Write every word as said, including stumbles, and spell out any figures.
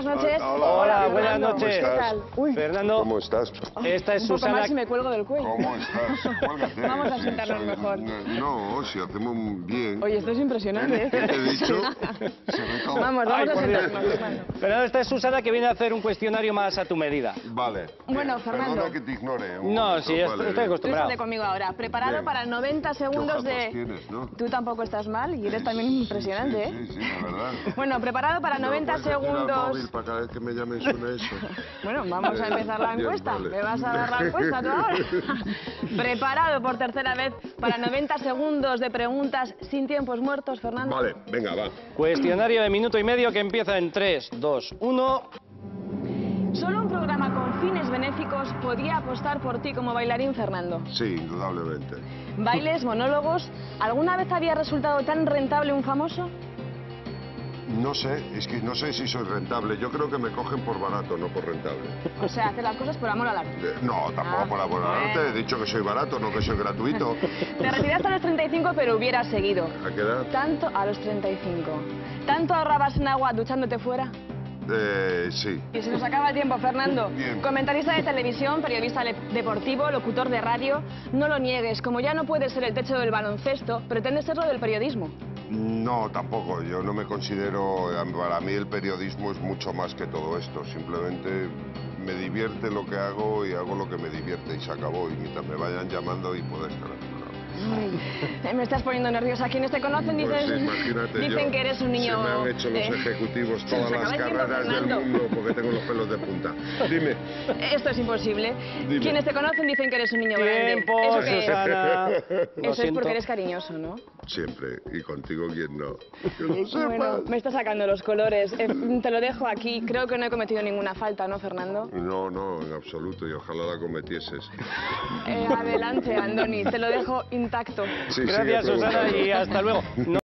buenas noches. Hola, Hola, buenas Fernando. noches. ¿Qué tal? Uy, Fernando, ¿Cómo estás? esta es un poco Susana. más y me cuelgo del cuello. ¿Cómo estás? Cuélgate. Vamos a Sí, sentarnos ¿sabes? mejor. No, si hacemos bien. Oye, esto es impresionante, ¿Qué ¿eh? te he dicho? Se me acabó. Vamos, Ay, vamos a por Dios. sentarnos, Fernando. Fernando, esta es Susana que viene a hacer un cuestionario más a tu medida. Vale. Bueno, bien. Fernando. Perdona que te ignore. un No, momento, sí, estoy- vale, estoy bien. Tú acostumbrado. estate conmigo ahora. Preparado Bien. para noventa segundos ¿Qué de... ojazos tienes, no? Tú tampoco estás mal y eres Sí, también sí, impresionante, sí, ¿eh? Sí, sí, la verdad. Bueno, preparado para ¿Me lo noventa puedes decir al segundos... móvil para cada vez que me llamen suene eso? Bueno, vamos a empezar la Bien, encuesta. vale. ¿Me vas a dar la encuesta tú ahora? Preparado por tercera vez para noventa segundos de preguntas sin tiempos muertos, Fernando. Vale, venga, va. Cuestionario de minuto y medio que empieza en tres, dos, uno. Solo un programa con fines benéficos podía apostar por ti como bailarín, Fernando. Sí, indudablemente. Bailes, monólogos... ¿Alguna vez había resultado tan rentable un famoso? No sé, es que no sé si soy rentable. Yo creo que me cogen por barato, no por rentable. O sea, hacer las cosas por amor al arte. Eh, No, tampoco Ah, por amor al arte. bueno. He dicho que soy barato, no que soy gratuito. Te retiraste a los treinta y cinco, pero hubieras seguido. ¿A qué edad? Tanto a los treinta y cinco. ¿Tanto ahorrabas en agua duchándote fuera? Eh, sí. Y se nos acaba el tiempo, Fernando. Bien. Comentarista de televisión, periodista le- deportivo, locutor de radio. No lo niegues, como ya no puedes ser el techo del baloncesto, pretendes serlo del periodismo. No, tampoco. Yo no me considero... Para mí el periodismo es mucho más que todo esto. Simplemente me divierte lo que hago y hago lo que me divierte y se acabó. Y mientras me vayan llamando y pueda estar a tu lado. Ay, me estás poniendo nerviosa. Quienes te conocen Pues dicen, imagínate dicen yo, que eres un niño... Se me han hecho los eh, ejecutivos se nos todas las acaba el tiempo, carreras del Fernando. mundo porque tengo los pelos de punta. Dime. Esto es imposible. Dime. Quienes te conocen dicen que eres un niño grande. Tiempo, ¿Eso qué es? Susana. Lo Eso es siento. porque eres cariñoso, ¿no? Siempre. Y contigo, ¿quién no? Que lo sepas. Bueno, me está sacando los colores. Eh, te lo dejo aquí. Creo que no he cometido ninguna falta, ¿no, Fernando? No, no, en absoluto. Y ojalá la cometieses. Eh, adelante, Andoni. Te lo dejo intacto. Sí, sigue Gracias, Susana, preguntando. y hasta luego. No-